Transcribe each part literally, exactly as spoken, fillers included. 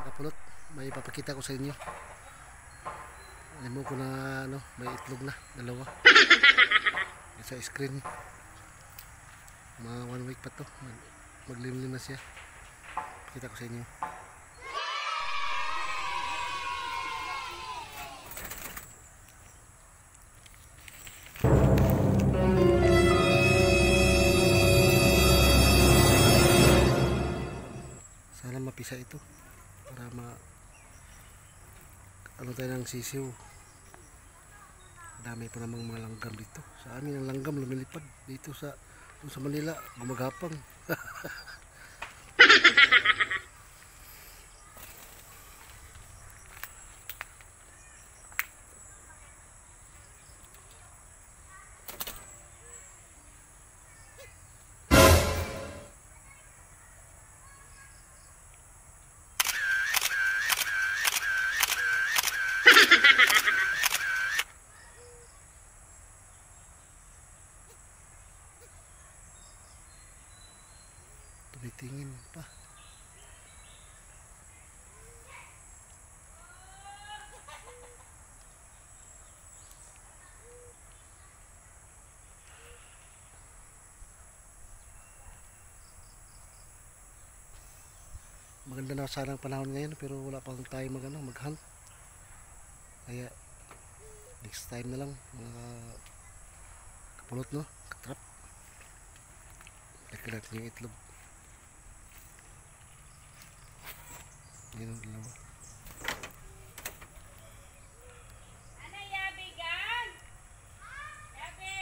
mga kapulot, may ipapakita ko sa inyo. Alam mo ko na ano, may itlog na dalawa sa screen. Mga one week pa to, maglimlim na siya. Pakita ko sa inyo. Sana mapisa ito para ma ano tayo ng sisiw. Dami pa namang mga langgam dito. Sa amin ang langgam lumilipad dito sa sa Manila, gumagapang. Tumitingin pa. Maganda na sana ang panahon ngayon pero wala pang tayo mag ano, mag-hunt. Kaya next time na lang mga kapulot, no? Katrap. Laki natin yung itlog. Yan ang dalawa. Ano yabi gan? Yabi!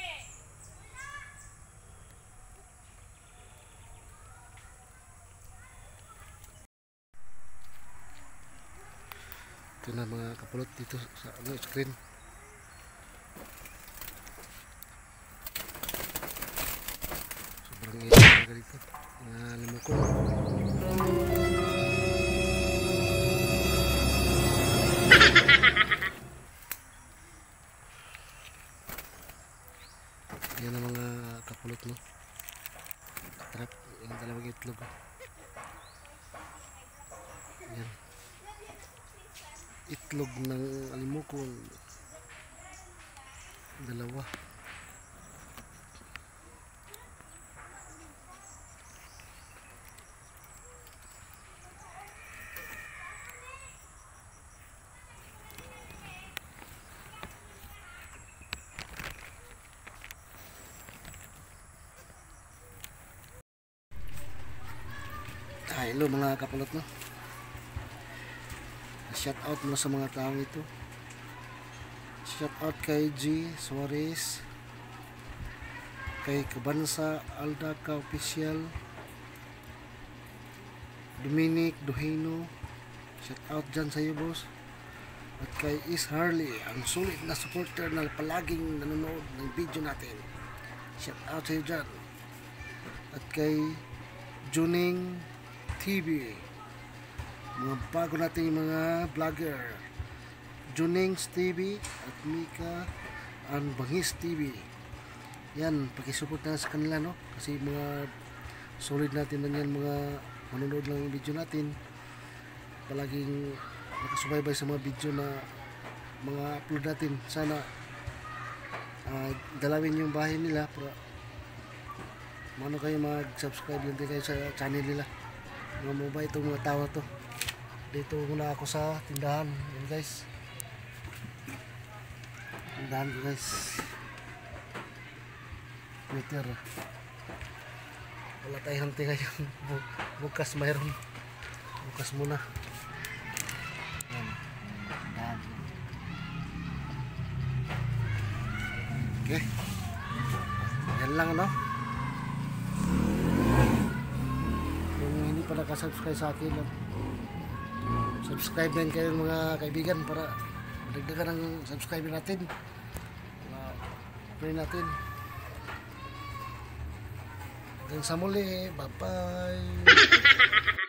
Ito na mga kapulot dito sa ano, screen. Sobrang init talaga dito. Uh, limukon. Yan ang mga kapulot, no? Trap, yung dalawang itlog. Yan. Itlog ng alimukon. Dalawa. Ah, hello mga kapulot, no? Shout out mo sa mga taong ito. Shout out kay G Suarez, kay Kabansa Aldaca Official, Dominic Duhino. Shout out dyan sa iyo, boss. At kay Is Harley, ang sulit na supporter na palaging nanonood ng video natin. Shout out sa iyo dyan. At kay Juning T V, mga bago nating mga vlogger, Junings T V at Mika and Bangis T V. Yan, pakisupport na sa kanila, no? Kasi mga solid natin na yan, mga manonood lang yung video natin. Palaging nakasubaybay sa mga video na mga upload natin. Sana uh, dalawin yung bahay nila para mano kayo mag-subscribe lang din kayo sa channel nila. Mga mobile itong mga tao to. Dito muna ako sa tindahan. Yan guys, tindahan ko guys. Twitter, wala tayo hanti ngayon. Bukas mayroon. Bukas muna. Yan, tindahan. Okay, yan lang, no? Kung hindi pa nakasubscribe sa akin, no? Subscribe din kayo mga kaibigan para madagdagan ng subscriber natin. Pray natin. Hanggang sa muli. Bye bye.